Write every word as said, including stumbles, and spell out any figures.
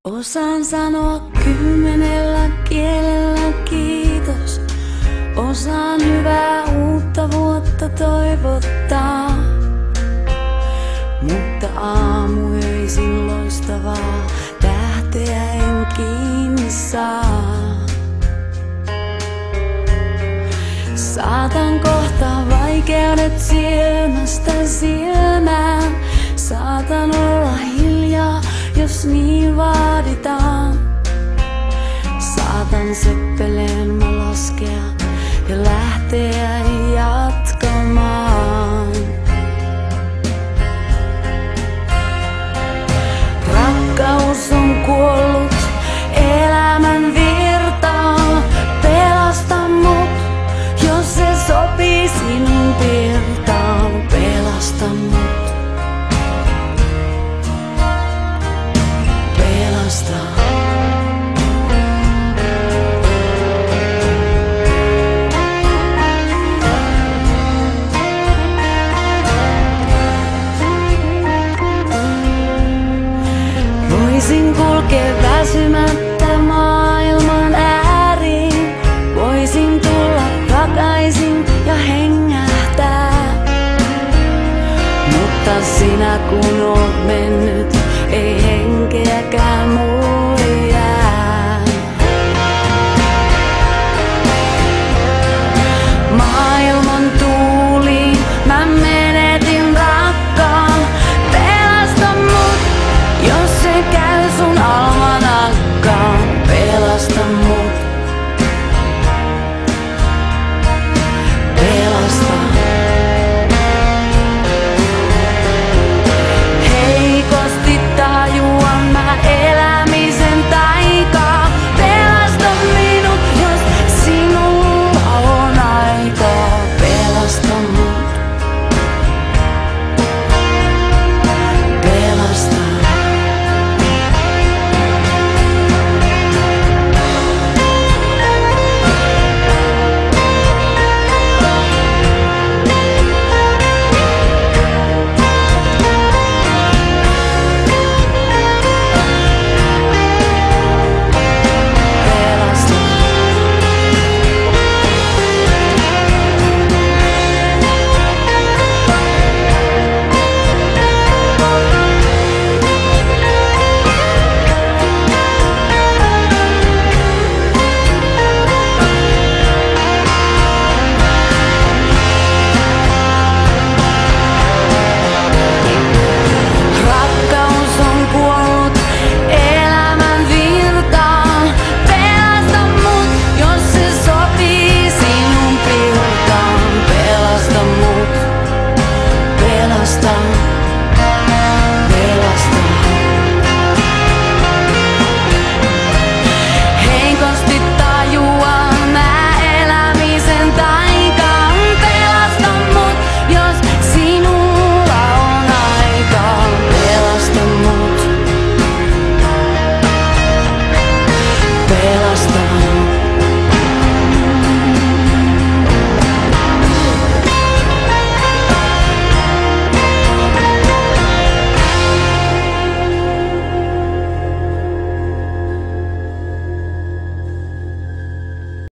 Osaan sanoa kymmenellä kielellä kiitos. Osaan hyvää uutta vuotta toivottaa. Mutta aamuöisin loistavaa tähteä en kiinni saa. Saatan kohtaa vaikeudet silmästä silmään. Saatan olla hiljaa, jos niin vaaditaan. Saatan seppeleen mä laskea ja lähteä jatkamaan. Rakkaus on kuollut elämän virtaan. Pelasta mut, jos se sopii sinun virtaan. Pelasta mut. Pelasta. Voisin kulkea